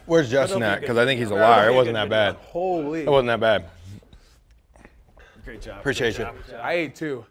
Where's Justin at? Because I think he's a liar. It wasn't that bad. Holy. It wasn't that bad. Great job. Appreciate you. I ate 2.